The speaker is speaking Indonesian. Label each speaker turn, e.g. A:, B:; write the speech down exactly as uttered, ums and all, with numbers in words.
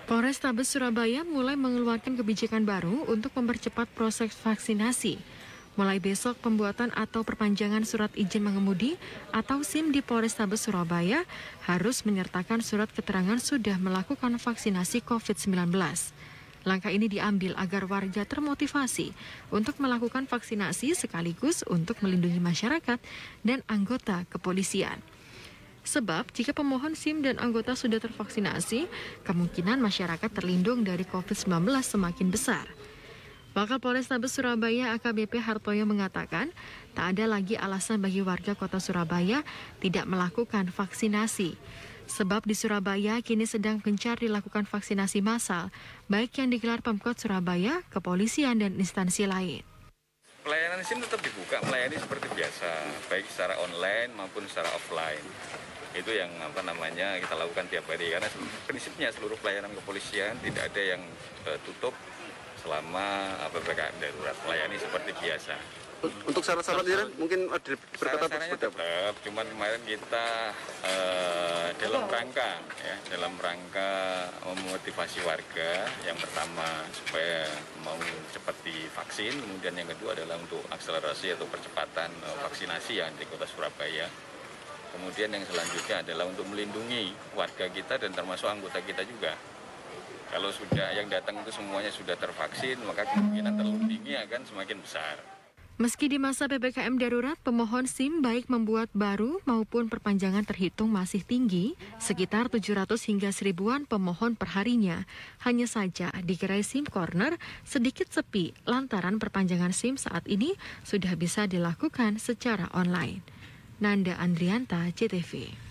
A: Polrestabes Surabaya mulai mengeluarkan kebijakan baru untuk mempercepat proses vaksinasi. Mulai besok, pembuatan atau perpanjangan surat izin mengemudi atau SIM di Polrestabes Surabaya harus menyertakan surat keterangan sudah melakukan vaksinasi covid sembilan belas. Langkah ini diambil agar warga termotivasi untuk melakukan vaksinasi sekaligus untuk melindungi masyarakat dan anggota kepolisian. Sebab jika pemohon SIM dan anggota sudah tervaksinasi, kemungkinan masyarakat terlindung dari covid sembilan belas semakin besar. Wakil Polrestabes Surabaya A K B P Hartoyo mengatakan, tak ada lagi alasan bagi warga kota Surabaya tidak melakukan vaksinasi. Sebab di Surabaya kini sedang gencar dilakukan vaksinasi massal, baik yang digelar Pemkot Surabaya, kepolisian, dan instansi lain.
B: Pelayanan SIM tetap dibuka, melayani seperti biasa, baik secara online maupun secara offline. Itu yang apa namanya kita lakukan tiap hari, karena prinsipnya seluruh pelayanan kepolisian tidak ada yang uh, tutup selama P P K M darurat, melayani seperti biasa.
C: Untuk syarat-syaratnya mungkin ada berkata
B: syarat-syaratnya tetap, cuman kemarin kita uh, dalam rangka ya, dalam rangka memotivasi warga, yang pertama supaya mau cepat divaksin, kemudian yang kedua adalah untuk akselerasi atau percepatan uh, vaksinasi yang di kota Surabaya. Kemudian yang selanjutnya adalah untuk melindungi warga kita dan termasuk anggota kita juga. Kalau sudah yang datang itu semuanya sudah tervaksin, maka kemungkinan terlindungi akan semakin besar.
A: Meski di masa P P K M darurat, pemohon SIM baik membuat baru maupun perpanjangan terhitung masih tinggi, sekitar tujuh ratus hingga seribuan pemohon perharinya. Hanya saja di gerai SIM Corner sedikit sepi lantaran perpanjangan SIM saat ini sudah bisa dilakukan secara online. Nanda Andrianta, C T V.